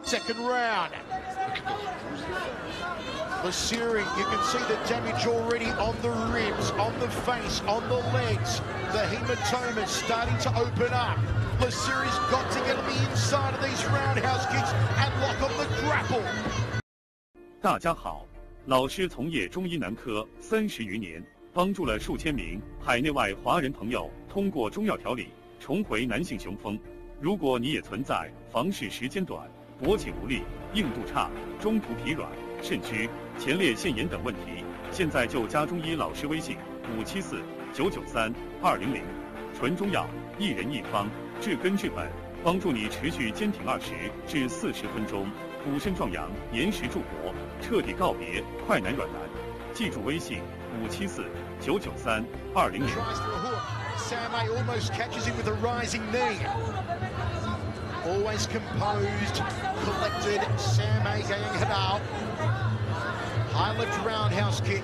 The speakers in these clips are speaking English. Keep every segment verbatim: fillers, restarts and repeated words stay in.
Second round. Lasiri, you can see the damage already on the ribs, on the face, on the legs. The hematomas starting to open up. Lasiri's got to get on the inside of these roundhouse kicks and lock on the grapple. 大家好，老师从业中医男科三十余年，帮助了数千名海内外华人朋友通过中药调理重回男性雄风。如果你也存在房事时间短、勃起无力、硬度差、中途疲软、肾虚、前列腺炎等问题，现在就加中医老师微信五七四九九三二零零，纯中药，一人一方，治根治本，帮助你持续坚挺二十至四十分钟，补肾壮阳，延时助勃，彻底告别快男软男。记住微信五七四九九三二零零。 Sam-A almost catches him with a rising knee. Always composed, collected. Sam-A Gayeng Hadal. High left roundhouse kick.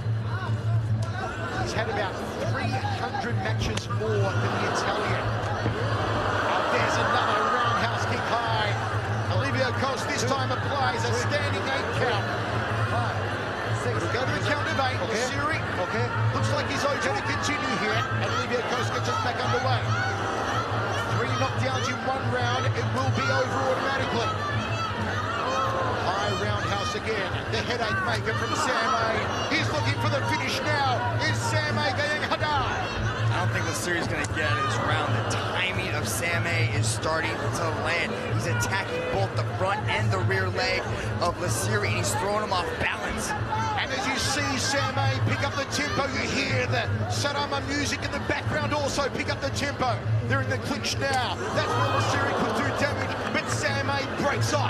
He's had about three hundred matches more than the Italian. Oh, there's another roundhouse kick high. Olivia Coast this time applies a standing eight count. It'll go to the count of eight. Okay. Lasiri, okay. Looks like he's okay to continue here. And Olivia Coast gets us back underway. Three knockdowns in one round. It will be over automatically. High roundhouse again. The headache maker from Sam-A. He's looking for the finish now. Is Sam-A Gayeng Hadal? I don't think Lasiri's going to get out of this round. The timing of Sam-A is starting to land. He's attacking both the front and the rear leg of Lasiri, and he's throwing him off balance. And as you see Sam-A pick up the tempo, you hear the Sadama music in the background also pick up the tempo. They're in the clinch now. That's where Lasiri could do damage, but Sam-A breaks off.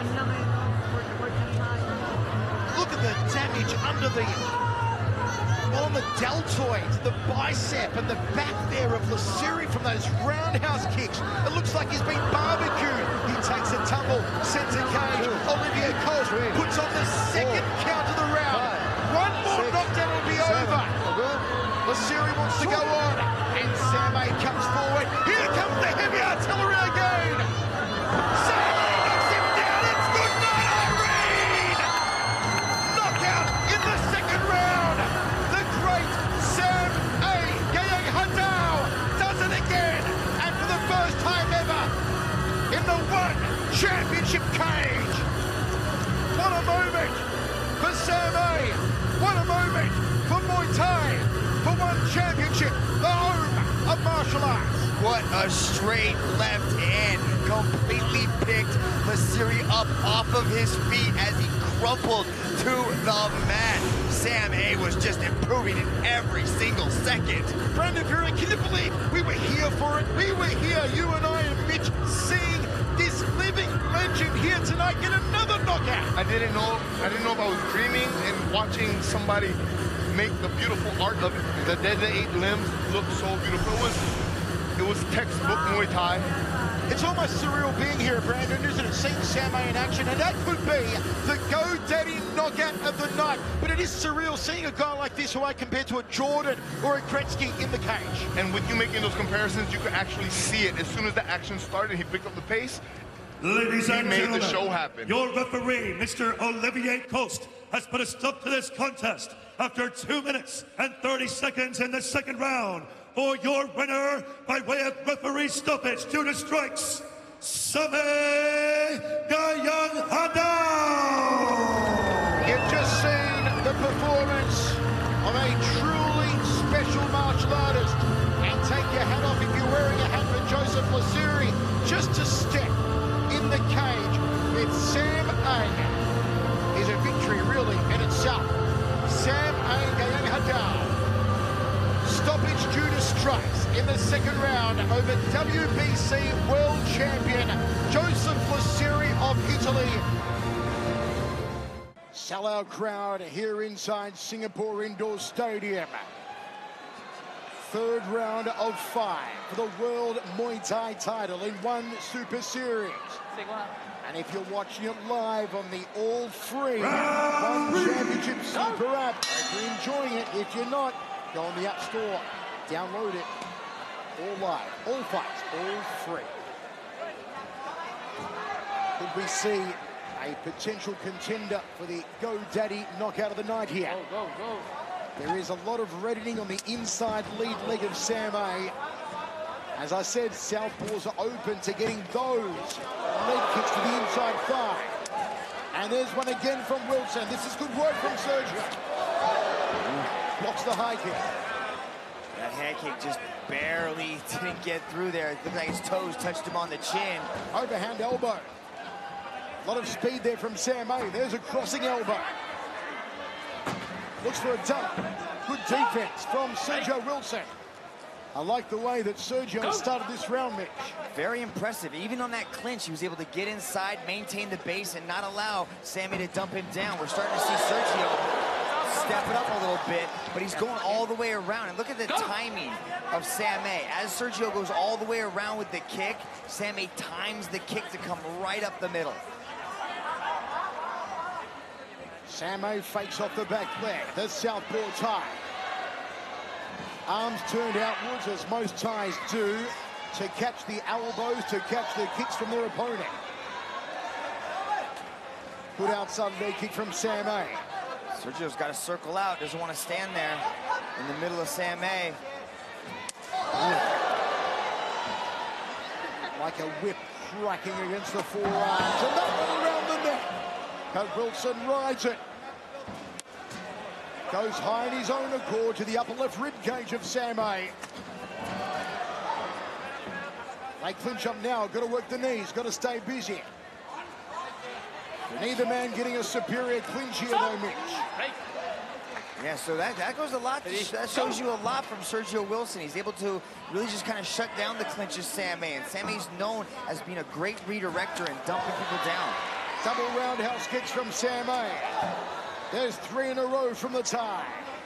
Look at the damage under the, on the deltoid, the bicep and the back there of Lasiri from those roundhouse kicks. It looks like he's been barbecued. He takes a tumble, center cage. Olivia Coast puts on the second count of the round. One more knockdown will be over. Lasiri wants to go on, and Sam-A comes forward. Here comes the heavy artillery again. Sam-A knocks him down. It's good night, Irene. Knockout in the second round. The great Sam-A Gayeng Hadal does it again, and for the first time ever in the one championship cage. What a moment for Sam-A. What a moment for Muay Thai, for one championship, the home of martial arts. What a straight left hand, completely picked Lasiri up off of his feet as he crumpled to the mat. Sam-A was just improving in every single second. Brandon Fury, can you believe we were here for it? We were here, you and I and Mitch, seeing this living legend here tonight get another knockout. I didn't know, I didn't know if I was dreaming and watching somebody make the beautiful art of it. The Deadly Eight limbs look so beautiful. It was, it was textbook Muay Thai. It's almost surreal being here, Brandon, isn't it? Seeing Sam-A in action, and that could be the GoDaddy knockout of the night. But it is surreal seeing a guy like this who I compare to a Jordan or a Gretzky in the cage. And with you making those comparisons, you could actually see it. As soon as the action started, he picked up the pace. Ladies and made gentlemen, the show happen. Your referee, Mister Olivier Coast, has put a stop to this contest after two minutes and thirty seconds in the second round. For your winner, by way of referee stoppage due to strikes, Sam-A Gayeng Hadal. You've just seen the performance of a truly special martial artist. And take your hat off if you're wearing a hat for Joseph Lasiri. Just to step in the cage with Sam-A is a victory really in itself. Sam-A Gayeng Hadal. Stoppage due to strikes in the second round over W B C World Champion Joseph Lasiri of Italy. Sellout crowd here inside Singapore Indoor Stadium. Third round of five for the World Muay Thai title in one Super Series. And if you're watching it live on the all free One Championship Super app, if you're enjoying it, if you're not, go on the App Store, download it. All live, all fights, all free. Could we see A potential contender for the GoDaddy knockout of the night here. Go, go, go. There is a lot of reddening on the inside lead leg of Sam A. As I said, southpaws are open to getting those leg kicks to the inside thigh. And there's one again from Wilson. This is good work from Sergio. Blocks the high kick. That head kick just barely didn't get through there. It looked like his toes touched him on the chin. Overhand elbow. A lot of speed there from Sam A. There's a crossing elbow. Looks for a dump. Good defense from Sergio Wilson. I like the way that Sergio started this round, Mitch. Very impressive. Even on that clinch, he was able to get inside, maintain the base, and not allow Sammy to dump him down. We're starting to see Sergio step it up a little bit, but he's going all the way around. And look at the timing of Sam A. As Sergio goes all the way around with the kick, Sam A times the kick to come right up the middle. Sam A fakes off the back leg. The southpaw tie. Arms turned outwards, as most ties do, to catch the elbows, to catch the kicks from their opponent. Good outside leg kick from Sam A. Sergio's got to circle out, doesn't want to stand there in the middle of Sam A. Like a whip cracking against the forearms. And that one around the neck. But Wilson rides it. Goes high in his own accord to the upper left rib cage of Sam A. They clinch up now, got to work the knees, got to stay busy. Neither man getting a superior clinch here though, Mitch. Yeah, so that, that goes a lot, to, that shows you a lot from Sergio Wilson. He's able to really just kind of shut down the clinch of Sam A. And Sam A's known as being a great redirector and dumping people down. Double roundhouse kicks from Sam A. There's three in a row from the tie.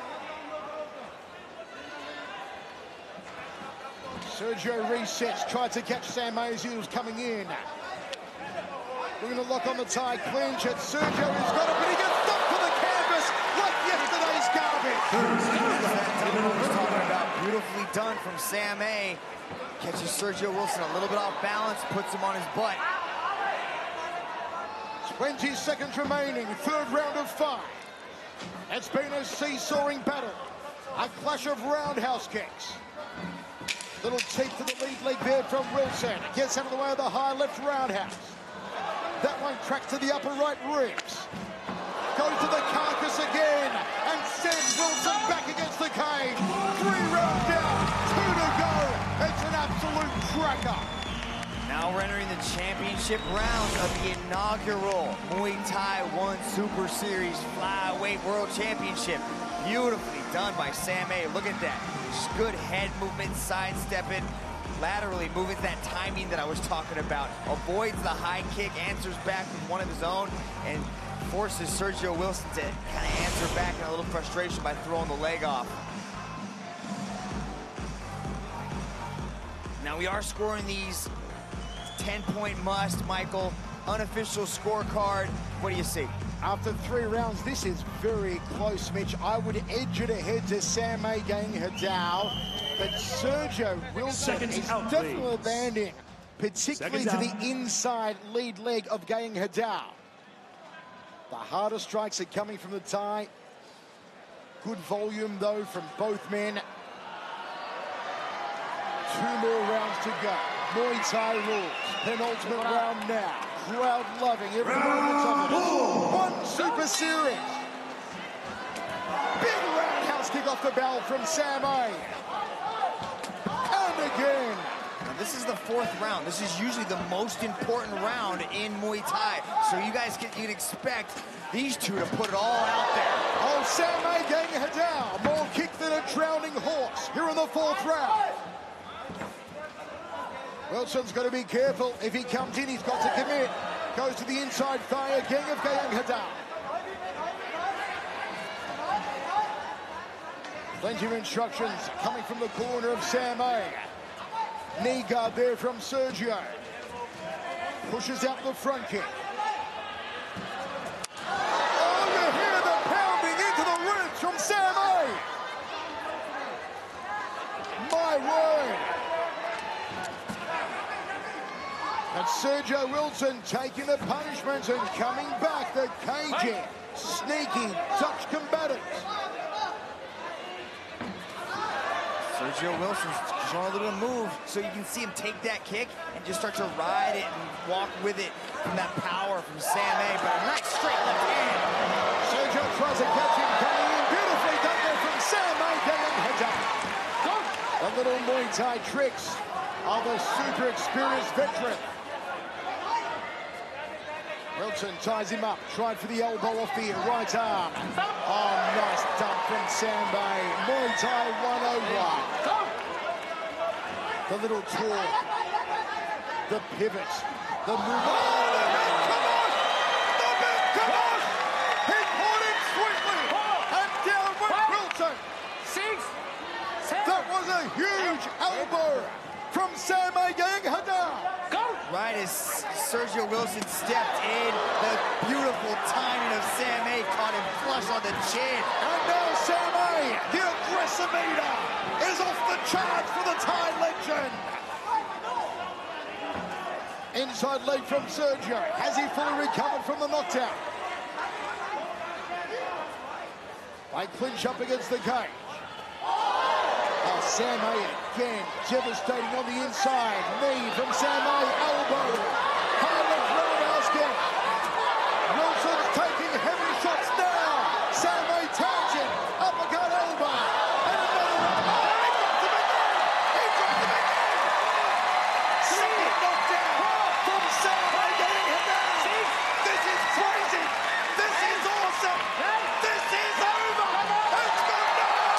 Sergio resets, tried to catch Sam A as he was coming in. We're going to lock on the tie clinch, and Sergio has got it, but he gets stuck to the canvas like yesterday's garbage. Talking about beautifully done from Sam A. Catches Sergio Wilson a little bit off balance, puts him on his butt. twenty seconds remaining, third round of five. It's been a seesawing battle. A clash of roundhouse kicks. Little teep to the lead leg there from Wilson. Gets out of the way of the high left roundhouse. That one cracked to the upper right ribs. Goes to the carcass again and sends Wilson back against the cage. Three rounds down, two to go. It's an absolute cracker. Now we're entering the championship round of the inaugural Muay Thai One Super Series Flyweight World Championship. Beautifully done by Sam A. Look at that. Just good head movement, sidestepping, laterally moving, that timing that I was talking about. Avoids the high kick, answers back with one of his own, and forces Sergio Wilson to kind of answer back in a little frustration by throwing the leg off. Now we are scoring these ten-point must, Michael. Unofficial scorecard. What do you see? After three rounds, this is very close, Mitch. I would edge it ahead to Sam A. Gang Hadao, but Sergio Wilson Seconds is out, definitely please. banding, particularly Seconds to out. the inside lead leg of Gang Hadao. The harder strikes are coming from the tie. Good volume, though, from both men. Two more rounds to go. Muay Thai rules. Penultimate round now. Crowd loving every moment of it. One Super Series. Big roundhouse kick off the bell from Sam A. And again. Now, this is the fourth round. This is usually the most important round in Muay Thai. So you guys can, you can expect these two to put it all out there. Oh, Sam A. Gang Hadao. More kick than a drowning horse here in the fourth round. Wilson's got to be careful. If he comes in, he's got to commit. Goes to the inside thigh again of Gang Hadao. Plenty of instructions coming from the corner of Sam A. Knee guard there from Sergio. Pushes out the front kick. Oh, you hear the pounding into the ribs from Sam A. My word. And Sergio Wilson taking the punishment and coming back. The cagey, sneaky Dutch combatants. Sergio Wilson's showing a little move, so you can see him take that kick and just start to ride it and walk with it from that power from Sam A. But a nice straight left hand. Sergio tries to catch him coming in. Beautifully done there from Sam A. The little Muay Thai tricks of a super experienced veteran. Wilson ties him up, tried for the elbow off the right arm. Oh, nice dump from Sam A. Muay Thai one oh one. The little tour, the pivot, the move. Oh, come on! Stop it! Come on! He caught him swiftly, and down went Wilson. Six, seven. That was a huge elbow from Sam A. Hadar. Go! Right as Sergio Wilson stepped in, the beautiful timing of Sam A. caught him flush on the chin. And now Sam A., the aggressor meter, is off the charts for the Thai legend. Inside leg from Sergio. Has he fully recovered from the knockdown? They clinch up against the cage. Oh, Sam A. again, devastating on the inside. Knee from Sam A. Elbow. High left roundhouse kick. Wilson's taking heavy shots now. Sam A. tags him. Uppercut elbow. And another one. Oh, he dropped him again. He dropped him again. Second knockdown from Sam A. This is crazy. This is awesome. This is over. It's gone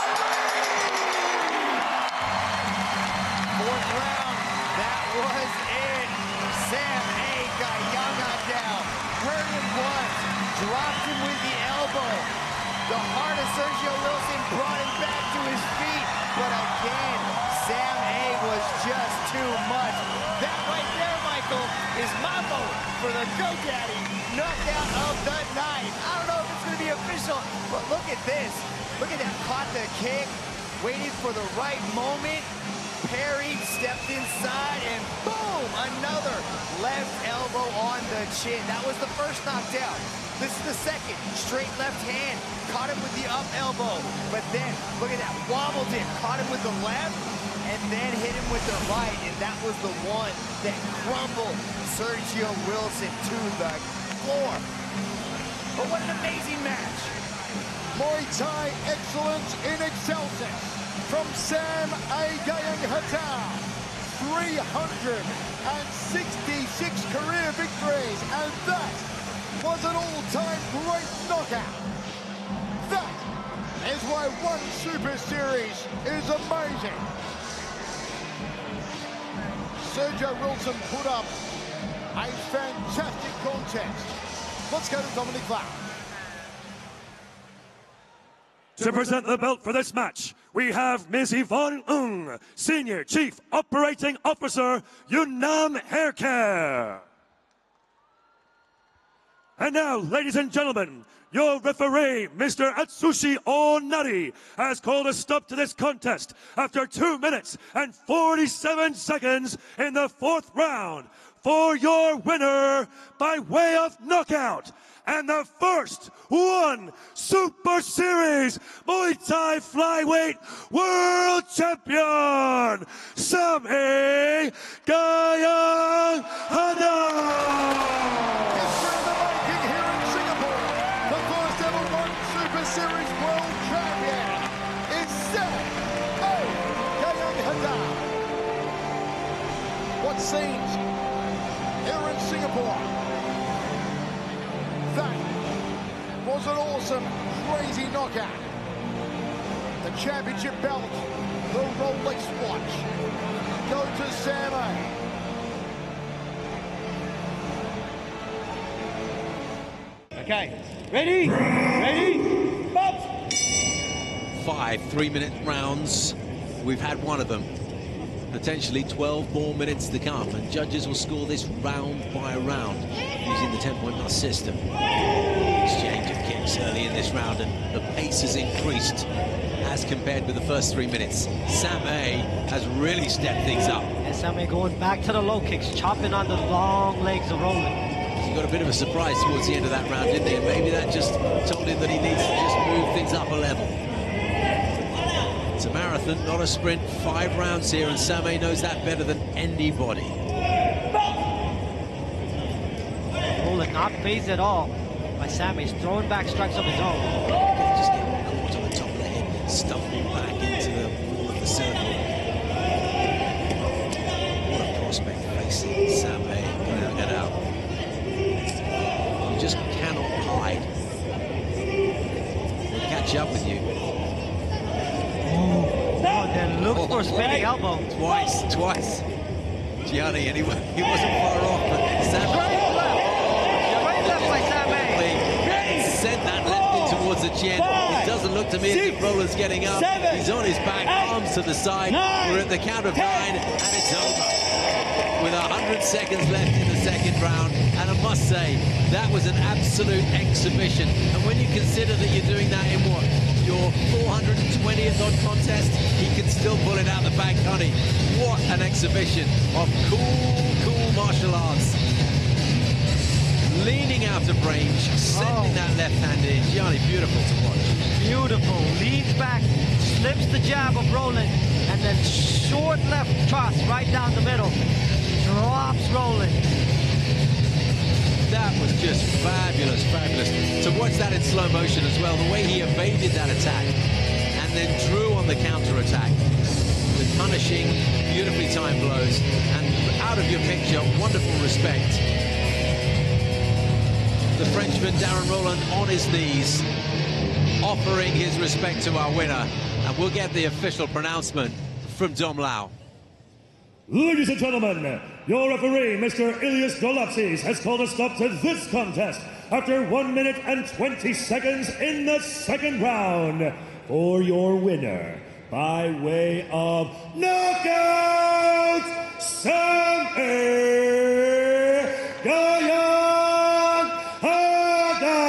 Fourth round, that was it. Sam A. got Yaga down, hurt him once, dropped him with the elbow. The heart of Sergio Wilson brought him back to his feet, but again, Sam A. was just too much. That right there, Michael, is my vote for the GoDaddy knockout of the night. I don't know if it's going to be official, but look at this. Look at that, caught the kick, waited for the right moment, parried, stepped inside, and boom, another left elbow on the chin. That was the first knockdown. This is the second, straight left hand, caught him with the up elbow, but then, look at that, wobbled him, caught him with the left, and then hit him with the right, and that was the one that crumbled Sergio Wilson to the floor. But what an amazing match. Muay Thai excellence in excelsis from Sam A. Hadar. three hundred sixty-six career victories, and that was an all-time great knockout. That is why one Super Series is amazing. Sergio Wilson put up a fantastic contest. Let's go to Dominic Clark. To present the belt for this match, we have Miz Yvonne Ng, Senior Chief Operating Officer, Yunnan Hair Care. And now, ladies and gentlemen, your referee, Mister Atsushi Onari, has called a stop to this contest after two minutes and forty-seven seconds in the fourth round for your winner by way of knockout and the first one Super Series Muay Thai Flyweight World Champion, Sam A. Hadar. Series World Champion is Sam A. Hadar. What scenes here in Singapore? That was an awesome, crazy knockout. The championship belt, the Rolex watch, go to Sam A. Okay, ready? Ready? Five three-minute rounds. We've had one of them. Potentially twelve more minutes to come, and judges will score this round by round using the ten-point plus system. Exchange of kicks. strikes early in this round, and the pace has increased as compared with the first three minutes. Sam A has really stepped things up. And Sam A going back to the low kicks, chopping on the long legs of Roland. He got a bit of a surprise towards the end of that round, didn't he? And maybe that just told him that he needs to just move things up a level. It's a marathon, not a sprint. Five rounds here, and Sam A knows that better than anybody. Roland not phased at all by Sam A. He's throwing back strikes of his own. Just get caught on the top of the head, stumble back into the wall of the circle. What a prospect facing Sam A. Get out, get out. You just cannot hide. We'll catch up with you. Oh, then looks for a spinning elbow. Twice, twice. Gianni, and he, he wasn't far off, but Sam A. Right left by Sam A. Sent that left in towards the chin. It doesn't look to me as if Roland's getting up. He's on his back, arms to the side. We're at the count of nine, and it's over. With one hundred seconds left in the second round, and I must say, that was an absolute exhibition. And when you consider that you're doing that in what, your four hundred twentieth odd contest, he can still pull it out the bag, can't he? What an exhibition of cool, cool martial arts. Leaning out of range, sending oh. that left hand in. Gianni, beautiful to watch. Beautiful. Leans back, slips the jab of Roland, and then short left cross right down the middle. Drops Roland. That was just fabulous, fabulous. To watch that in slow motion as well, the way he evaded that attack and then drew on the counter-attack with punishing, beautifully timed blows, and out of your picture, wonderful respect. The Frenchman, Darren Roland, on his knees, offering his respect to our winner. And we'll get the official pronouncement from Dom Lau. Ladies and gentlemen, your referee, Mister Ilias Golapsis, has called a stop to this contest after one minute and twenty seconds in the second round. For your winner, by way of knockout, Sam A. Gyan Haga!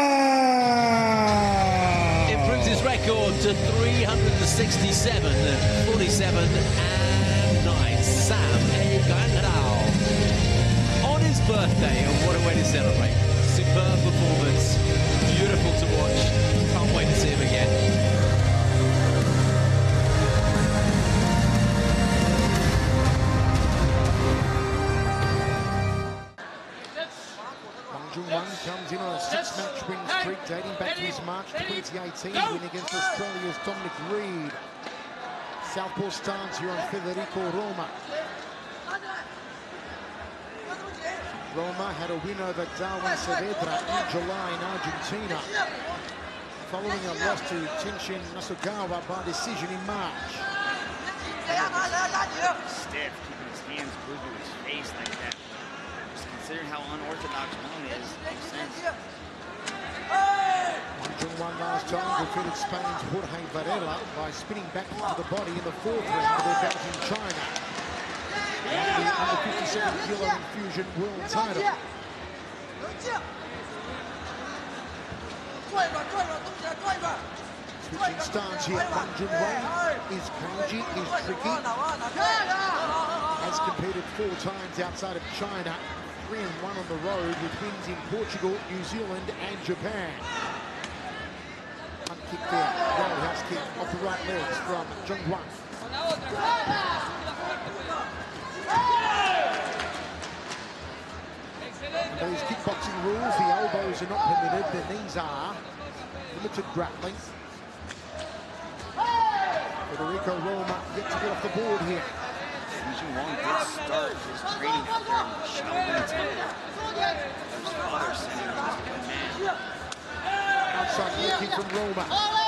Improves his record to three hundred sixty-seven, forty-seven and nine. Sam A. Gyan Haga on his birthday, and what a way to celebrate. Superb performance, beautiful to watch. Can't wait to see him again. Comes in on a six-match win streak dating back to his March twenty eighteen win against Australia's Dominic Reed. Southpaw stance here on Federico Roma. Roma had a win over Darwin Saavedra in July in Argentina, following a loss to Tenshin Nasukawa by decision in March. Stiff, keeping his hands glued to his face like that. Considering how unorthodox one is, makes sense. one two one last time defeated Spain's Jorge Varela by spinning back into the body in the fourth round of their bout in China. And the under fifty-seven kilo infusion world title. Switching stance here, Wang Junwei is cagey, is tricky. Has competed four times outside of China. Three and one on the road with wins in Portugal, New Zealand and Japan. One kick there, roundhouse kick off the right legs from Junwei. Those kickboxing rules, the elbows are not permitted, the knees are. Limited grappling. Federico Roma yet to get off the board here. Xu Wang did start his training out there in Shaolin Temple. His father sent him as a good man. Outside heel kick from Roma.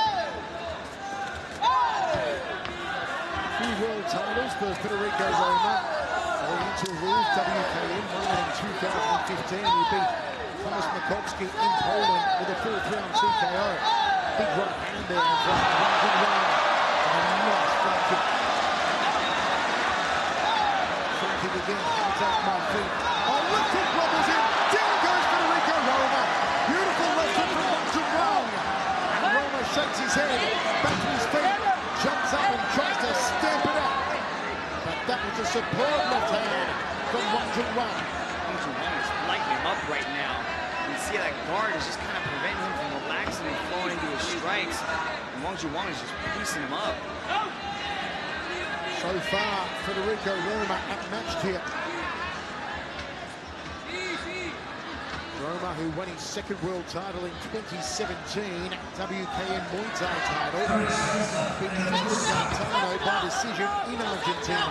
Two world titles for Federico Roma. According to rules, W K M won in two thousand fifteen. He beat Thomas Makowski in Poland with a fourth round T K O. Big right hand there from Wang Junwei. And a nice front kick. Again, contact my feet. Oh, left hook wobbles in. Down goes Federico Roma. Beautiful left hook from Wang Junwei. a superb left hand from Wang Junwen. Wang Junwen is lighting him up right now. You see that guard is just kind of preventing him from relaxing and flowing into his strikes. And Wang Junwen is just piecing him up. So far, Federico Roma outmatched here. Roma, who won his second world title in twenty seventeen, W K N Muay Thai title, beat Cristian Gaetano by decision in Argentina.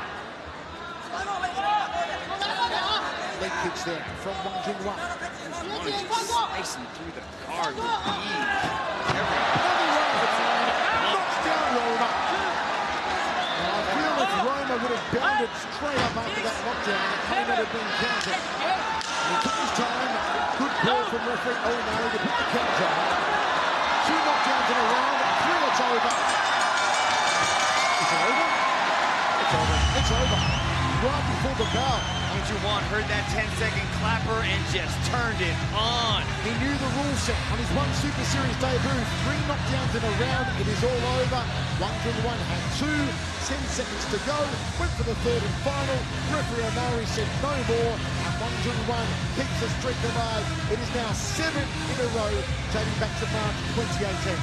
Leg kicks there from Wang Junwen. Slicing through the guard with ease. Another right, knocks down Roma. Now, I feel if Roma would have bounded straight up after that knockdown, it may not have been counted. And he took his time. Good ball from referee O'Malley to put the count on. Two knockdowns in a round, three, it's over. Is it over? It's over. It's over. Right before the bell. Wang Junwen heard that ten second clapper and just turned it on. He knew the rule set on his one Super Series debut. Three knockdowns in a round, it is all over. Wang Junwen had two, ten seconds to go, went for the third and final. Referee O'Malley said no more, and Wang Junwen keeps the streak alive. It is now seven in a row, dating back to March twenty eighteen.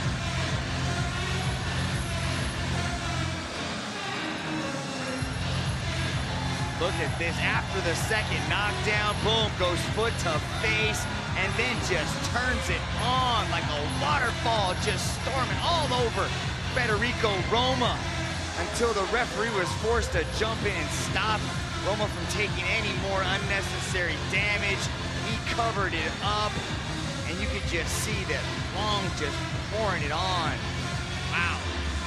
Look at this, after the second knockdown, boom, goes foot to face, and then just turns it on like a waterfall, just storming all over Federico Roma until the referee was forced to jump in and stop Roma from taking any more unnecessary damage. He covered it up, and you could just see that Wang just pouring it on. Wow.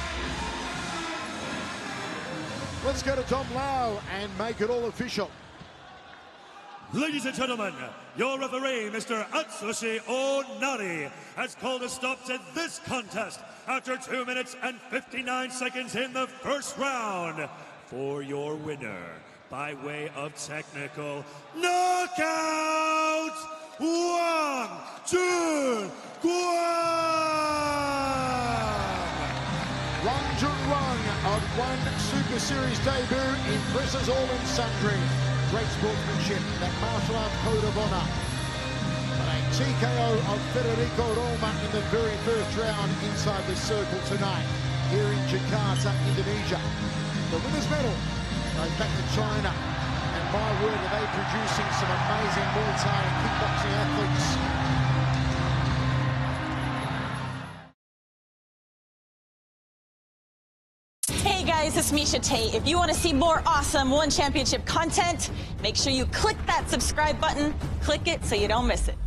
Let's go to Tom Lau and make it all official. Ladies and gentlemen, your referee, Mister Atsushi Onari, has called a stop to this contest after two minutes and fifty-nine seconds in the first round. For your winner, by way of technical knockout, Wang Junwen! Wang Junwen on one Super Series debut impresses all and sundry. Great sportsmanship, that martial arts code of honor. But a T K O of Federico Roma in the very first round inside the circle tonight, here in Jakarta, Indonesia. The winner's medal goes back to China. And my word, are they producing some amazing Muay Thai and kickboxing athletes. Hey guys, it's Miesha Tate. If you want to see more awesome One Championship content, make sure you click that subscribe button. Click it so you don't miss it.